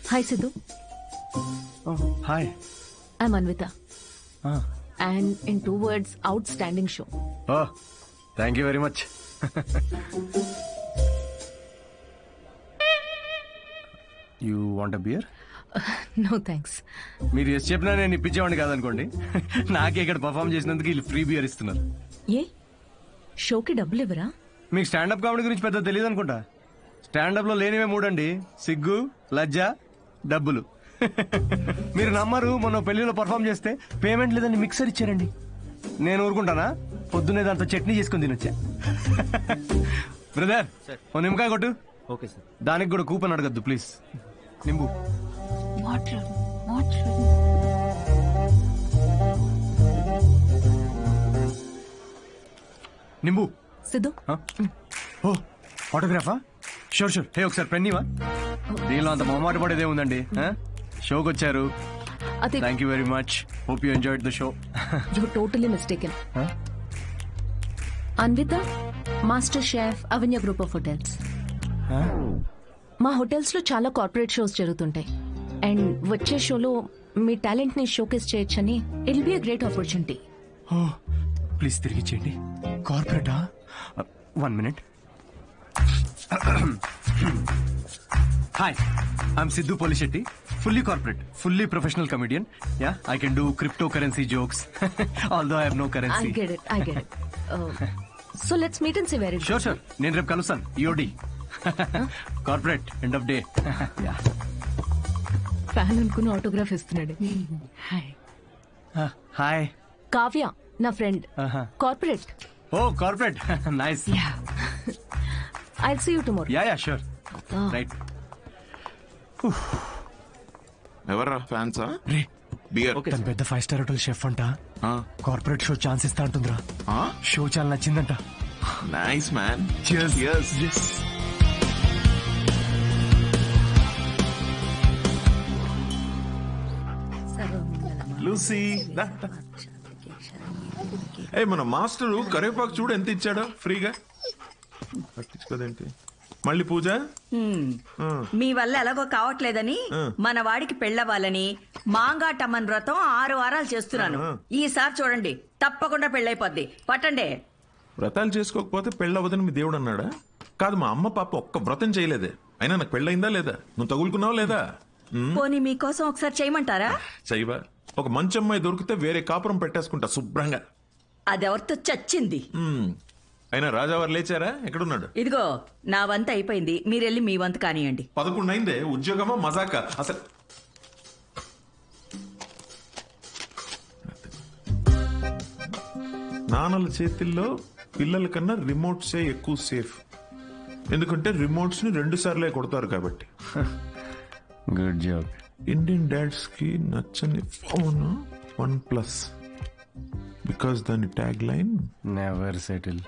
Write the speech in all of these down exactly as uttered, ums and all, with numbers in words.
Hi, Sidhu. Oh, hi. I'm Anvita. Ah. And in two words, outstanding show. Oh, thank you very much. You want a beer? Uh, no, thanks. మీరు yes చెప్పినా నేను ఇప్పించేవాడిని కాదనుకోండి. నాకే ఇక్కడ perform చేసినందుకు వీళ్ళు free beer ఇస్తున్నారు. ఏ షోకి డబ్బులు ఇవ్వరా? మీకు స్టాండప్ కామెడీ గురించి పెద్ద తెలియదు అనుకుంటా. స్టాండప్ లో లేనివే మూడండి: సిగ్గు, లజ్జ, డబ్బులు. మీరు నమ్మరు, మొన్న పెళ్లిలో పర్ఫామ్ చేస్తే పేమెంట్ లేదని మిక్సర్ ఇచ్చారండి. నేను ఊరుకుంటానా? పొద్దున్నే దాంతో చట్నీ చేసుకుని తినొచ్చా. బ్రదర్, ఓ నిమ్మకాయ కొట్టు. Okay sir. దానికి కూడా కూపన్ అడగద్దు ప్లీజ్. నింబు. నింబు. సిద్ధు, ఓ ఆటోగ్రాఫా? Sure sure. హే, ఒకసారి పెన్నీవా? దీనిలో అంత మొహమాట పడేదే ఉందండి. షోకి వచ్చారు. Thank you very much. Hope you enjoyed the show. You totally mistaken. Anvitha, master chef, Avanya group of hotels. మా హోటల్స్ లో చాలా కార్పొరేట్ షోస్ జరుగుతుంటాయి. అండ్ వచ్చే షోలో మీ టాలెంట్ ని షోకేస్ చేయొచ్చని it be a great opportunity. Please తిరిగి చేయండి. కార్పొరేటా? One minute. Hi, I'm Siddhu Polishetty. Fully corporate, fully professional comedian. Yeah, I can do crypto currency jokes. Although I have no currency. I get it, I get it. So let's meet and see very. Sure sure. నేను రేపు కలుస్తాను. EOD corporate end of day. Fan అనుకుని autograph ఇస్తున్నాడు. Hi. Hi. Kavya, నా friend. Corporate. Oh corporate, nice. Yeah, I'll see you tomorrow. Yeah yeah sure. Right. ఎవర్రా ఫ్యాన్సా? రే, beer. తన పెద్ద five star hotel chef అంట. కార్పొరేట్ షో ఛాన్స్ ఇస్తా అంటుందిరా. Show చాలా నచ్చిందంట. Nice man. Cheers. Cheers. Yes. Lucy, దా, దా. ఏ మన మాస్టరు కరివేపాకు చూడు ఎంత ఇచ్చాడో ఫ్రీగా. పట్టించుకోదేంటి మళ్ళీ పూజ? మీ వల్ల ఎలాగో కావట్లేదని మన వాడికి పెళ్ళవ్వాలని మాంగాటమ్మన్ వ్రతం ఆరు వారాలు చేస్తున్నాను. ఈసారి చూడండి, తప్పకుండా పెళ్ళైపోద్ది. పట్టండి. వ్రతాలు చేసుకోకపోతే పెళ్ళవదని మీ దేవుడు అన్నాడా? కాదు, మా అమ్మ పాప ఒక్క వ్రతం చేయలేదే. అయినా నాకు పెళ్ళయిందా లేదా? నువ్వు తగులుకున్నావా లేదా? పోనీ మీకోసం ఒకసారి చేయమంటారా? చేయవా? ఒక మంచి అమ్మాయి దొరికితే వేరే కాపురం పెట్టేసుకుంటా శుభ్రంగా. అదెవరితో చచ్చింది. అయినా రాజావారు లేచారా? ఎక్కడున్నాడు? ఇదిగో నా వంత అయిపోయింది, మీరెళ్ళి మీ వంత కానియండి. పదకొండు అయిందే. ఉద్యోగమా మజాకా అసలు? నాన్నల చేతిల్లో పిల్లల కన్నా రిమోట్సే ఎక్కువ సేఫ్. ఎందుకంటే రిమోట్స్ ని రెండు సార్లే కొడతారు కాబట్టి. Good job. ఇండియన్ డాడ్స్ కి నచ్చని ఫోన్ వన్ ప్లస్, బికాస్ దాని ట్యాగ్ లైన్ నెవర్ సెటిల్.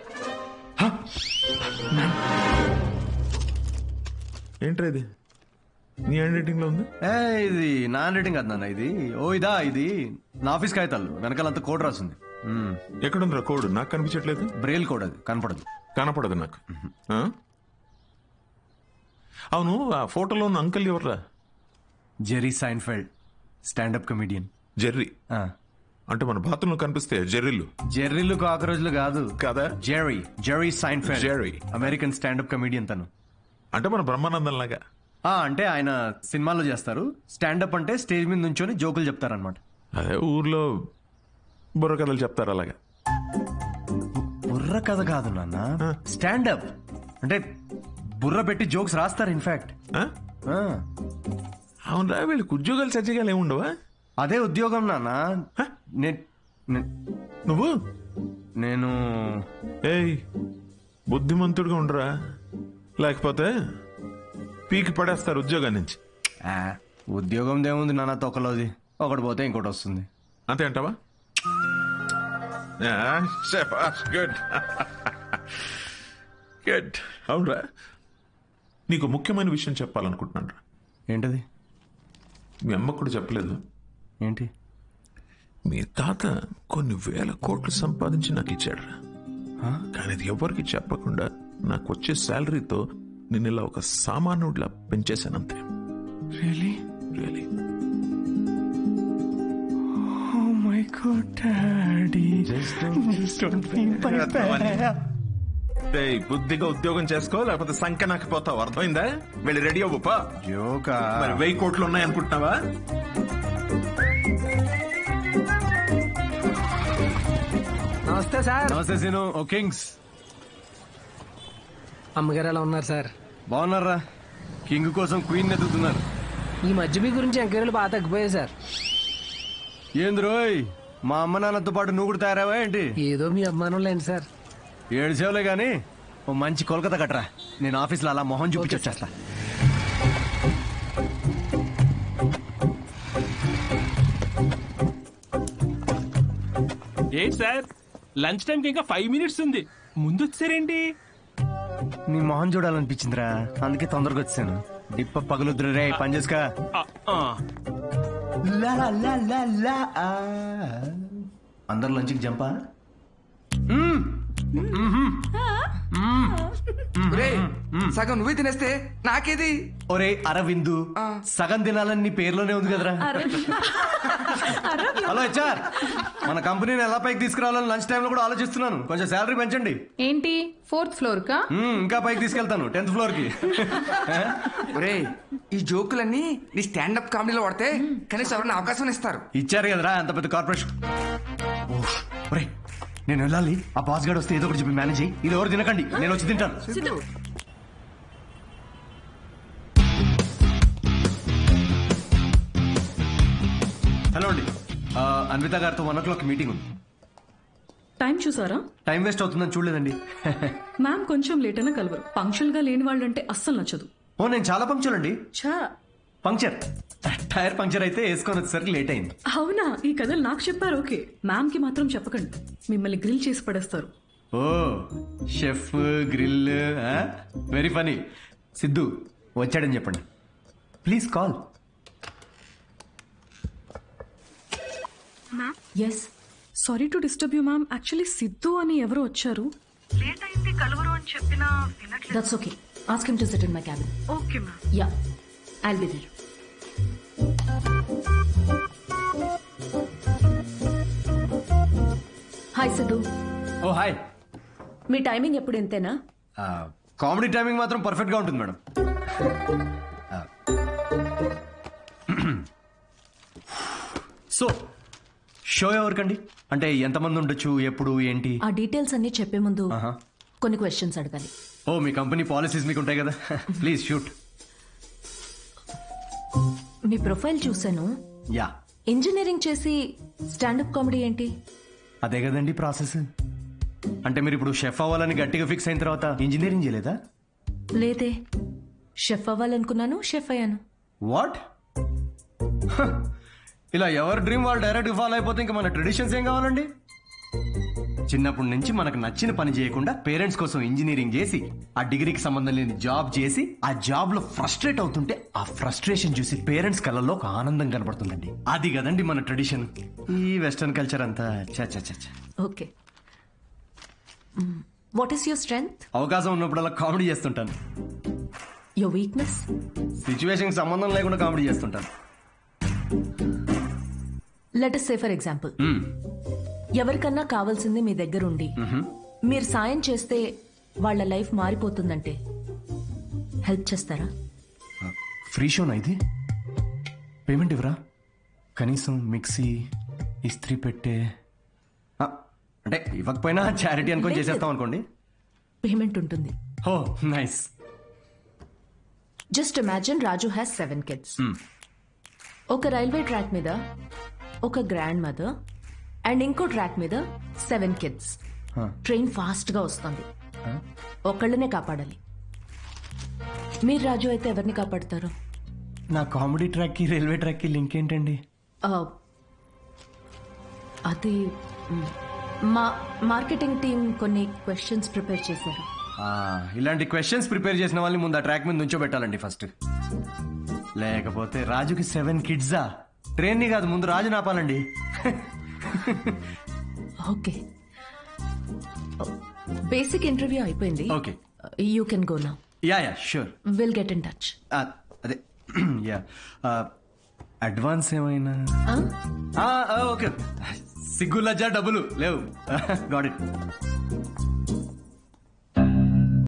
ఏంట్రా ఇది? నీ హ్యాండ్ రైటింగ్ లో ఉంది. ఏ, ఇది నా హ్యాండ్ రైటింగ్ కాదు నాన్న. ఇది ఓ ఇదా, ఇది నా ఆఫీస్ కాగితాలు. వెనకాలంతా కోడ్ రాసింది. ఎక్కడుందిరా కోడ్? నాకు కనిపించట్లేదు. Braille code. అది కనపడదు. కనపడదు నాకు. అవును, ఆ ఫోటోలో ఉన్న అంకల్ ఎవర్రా? Jerry Seinfeld, standup comedian. Jerry అంటే మన బాత్రూంలో కనిపిస్తే జెర్రీలు. జెర్రీలు కాకరోజులు కాదు కదా. Jerry, Jerry Seinfeld. Jerry American standup comedian తను. అంటే మన బ్రహ్మానందం లాగా. అంటే ఆయన సినిమాలో చేస్తారు. స్టాండప్ అంటే స్టేజ్ మీద నుంచొని జోకులు చెప్తారనమాట. అదే ఊర్లో బుర్ర కథలు చెప్తారు అలాగా. బుర్ర కథ కాదు నాన్న, స్టాండప్ అంటే బుర్ర పెట్టి జోక్స్ రాస్తారు. ఇన్ఫాక్ట్ అవునరా, వీళ్ళకి ఉద్యోగాలు సజ్జగాలు ఏముండవా? అదే ఉద్యోగం నాన్న. నువ్వు నేను ఏయ్ బుద్ధిమంతుడిగా ఉండరా, లేకపోతే పీకి పడేస్తారు ఉద్యోగం నుంచి. ఉద్యోగం దేముంది నాన్న, తొక్కలోది. ఒకటి పోతే ఇంకోటి వస్తుంది. అంతే అంటావా? Good good. అవునరా, నీకు ముఖ్యమైన విషయం చెప్పాలనుకుంటున్నాను రా. ఏంటది? మీ అమ్మకు కూడా చెప్పలేదు. ఏంటి? మీ తాత కొన్ని వేల కోట్లు సంపాదించి నాకు ఇచ్చాడు రా. కానీ అది ఎవరికి చెప్పకుండా నాకు వచ్చే శాలరీతో నేను ఇలా ఒక సామాన్యుడిలా పెంచేశానంతే. Really really oh my god daddy ఏయ్, బుద్ధిగా ఉద్యోగం చేసుకో, లేకపోతే సంఖ్య నాకు పోతావు. అర్థమైందా? వెళ్ళి రెడీ అవ్వపా. జోకా మరి వెయ్యి కోట్లు ఉన్నాయనుకుంటున్నావా? నమస్తే సార్. నమస్తే సీను. ఓ కింగ్స్ అమ్మగారు ఎలా ఉన్నారు సార్? బాగున్నారా? కింగ్ కోసం క్వీన్ ఎదుగుతున్నారు. ఈ మధ్య మీ గురించి ఎంక్వైరీలు బాగా తగ్గిపోయాయి సార్. ఏంది రోయ్, మా అమ్మ నాన్నతో పాటు నువ్వు కూడా తయారావా ఏంటి? ఏదో మీ అభిమానం లేండి సార్. ఏడు సేవలే గానీ ఓ మంచి కోల్కతా కట్టరా, నేను ఆఫీస్లో అలా మొహం చూపించి వచ్చేస్తా. ఏంటి సార్, లంచ్ టైంకి ఇంకా ఫైవ్ మినిట్స్ ఉంది, ముందు వచ్చారేంటి? నీ మొహం చూడాలనిపించిందిరా, అందుకే తొందరగా వచ్చాను. డిప్ప పగులుద్దురు రే, పని చేసుకా. ఆ, ఆ. లా లా లా లా ఆ. అందరు లంచ్కి జంపా? సగం నువ్వే తినేస్తే నాకేది? ఒరే అరవిందు, సగం తినాలని నీ పేర్లోనే ఉంది కదరా. హలో హెచ్ఆర్, మన కంపెనీని ఎలా పైకి తీసుకురావాలని లంచ్ టైంలో కూడా ఆలోచిస్తున్నాను. కొంచెం శాలరీ పెంచండి. ఏంటి ఫోర్త్ ఫ్లోర్ కా? మ్మ్, ఇంకా పైకి తీసుకెళ్తాను, టెన్త్ ఫ్లోర్ కి. ఒరే, ఈ జోకులన్నీ నీ స్టాండప్ కామెడీలో వాడితే కనీసం ఎవరైనా అవకాశం ఇస్తారు. ఇచ్చారు కదరా అంత పెద్ద కార్పొరేషన్. ఓహ్, ఒరే నేను వెళ్ళాలి. ఆ బాస్ గార్డ్ వస్తే ఏదో ఒకటి చెప్పి మేనేజ్ అయ్యి. ఇది ఎవరు తినకండి, నేను వచ్చి తింటాను. హలో అండి, ఆ, అన్విత గారితో వన్ ఓ క్లాక్ మీటింగ్ ఉంది. టైం చూసారా? టైం వేస్ట్ అవుతుందని చూడలేదండి. మ్యామ్ కొంచెం లేట్ అయినా కలవరు. పంక్చువల్ గా లేని వాళ్ళంటే అస్సలు నచ్చదు. ఓ నేను చాలా పంక్చర్ అండి. చా పంక్చర్ టైర్ పంక్చర్ అయితే వేసుకొని వచ్చేసరికి లేట్ అయింది. అవునా? ఈ కథలు నాకు చెప్పారు. ఓకే, మ్యామ్ కి మాత్రం చెప్పకండి, మిమ్మల్ని గ్రిల్ చేసి పడేస్తారు. Oh chef grill, very funny. Siddhu వచ్చాడని చెప్పండి, please call. Yes, sorry to disturb you ma'am. Actually Siddhu అని ఎవరు వచ్చారు. లేట్ అయింది కలవరు అని చెప్పినా వినట్లేదు. That's okay, ask him to sit in my cabin. Okay ma'am. Yeah, I'll be there. Hi Siddhu. Oh hi. మీ టైమింగ్ ఎప్పుడు ఇంతేనా? కామెడీ టైమింగ్ మాత్రం పర్ఫెక్ట్ గా ఉంటుంది మేడం. సో షో ఎవరికండి? అంటే ఎంతమంది ఉండొచ్చు, ఎప్పుడు, ఏంటి? ఆ డీటెయిల్స్ అన్ని చెప్పే ముందు ఆహా. కొన్ని క్వశ్చన్స్ అడగాలి. ఓ మీ కంపెనీ పాలసీస్ మీకు ఉంటాయి కదా, ప్లీజ్ షూట్. మీ ప్రొఫైల్ చూశాను. యా, ఇంజనీరింగ్ చేసి స్టాండప్ కామెడీ ఏంటి? అదే కదండి ప్రాసెస్. అంటే మీరు ఇప్పుడు షెఫ్ అవ్వాలని గట్టిగా ఫిక్స్ అయిన తర్వాత ఇంజనీరింగ్ చేయలేదా? లేదే, షెఫ్ అవ్వాలనుకున్నాను, షెఫ్ అయ్యాను. వాట్? ఇలా ఎవరి డ్రీమ్ వాళ్ళు డైరెక్ట్ ఫాలో అయిపోతే ఇంకా మన ట్రెడిషన్స్ ఏం కావాలండి? చిన్నప్పటి నుంచి మనకు నచ్చిన పని చేయకుండా పేరెంట్స్ కోసం ఇంజనీరింగ్ చేసి ఆ డిగ్రీకి సంబంధం లేని జాబ్ చేసి ఆ జాబ్ లో ఫ్రస్ట్రేట్ అవుతుంటే ఆ ఫ్రస్ట్రేషన్ చూసి పేరెంట్స్ కళ్ళల్లో ఒక ఆనందం కనబడుతుందండి. అది కదండి మన ట్రెడిషన్. ఈ వెస్టర్న్ కల్చర్ అంతా చా చా చా చా. Okay, what is your strength? అవకాశం ఉన్నప్పుడు అలా కామెడీ చేస్తుంటాను. Your weakness? సిచ్యువేషన్ సంబంధం లేకుండా కామెడీ చేస్తుంటాను. Let us say for example, ఎవరికన్నా కావాల్సింది మీ దగ్గర ఉండి మీరు సాయం చేస్తే వాళ్ళ లైఫ్ మారిపోతుందంటే హెల్ప్ చేస్తారా? ఫ్రీ షోనా ఇది? పేమెంట్ ఇవ్వరా? కనీసం మిక్సీ, ఇస్త్రీ పెట్టే, ఆ, అంటే ఇవ్వకపోయినా చారిటీ అనుకొని చేసేస్తాం అనుకోండి. పేమెంట్ ఉంటుంది. Oh nice. Just imagine Raju has seven kids. ఒక రైల్వే ట్రాక్ మీద ఒక గ్రాండ్ మదర్ అండ్ ఇంకో ట్రాక్ మీద సెవెన్ కిడ్స్. ట్రైన్ ఫాస్ట్ గా వస్తుంది, ఒకళ్ళనే కాపాడాలి. మీరు రాజు అయితే ఎవరిని కాపాడతారు? నా కామెడీ ట్రాక్ కి రైల్వే ట్రాక్ కి లింక్ ఏంటండి? అది మ్, మా మార్కెటింగ్ టీం కొన్ని క్వశ్చన్స్ ప్రిపేర్ చేశారు. ఆ, ఇలాంటి క్వశ్చన్స్ ప్రిపేర్ చేసిన వాళ్ళని ముందు ఆ ట్రాక్ మీద నుంచోబెట్టాలండి ఫస్ట్. లేకపోతే రాజుకి సెవెన్ కిడ్సా? ట్రైన్ ని కాదు, ముందు రాజు నాపాలండి. ఓకే, బేసిక్ ఇంటర్వ్యూ అయిపోయింది. Okay, you can go now. Yeah yeah sure. Will get in touch. అదే యా అడ్వాన్స్ ఏమైనా ఆ? ఓకే సిగ్గు లజ్జా డబ్బులు లేవు గాట్ ఇట్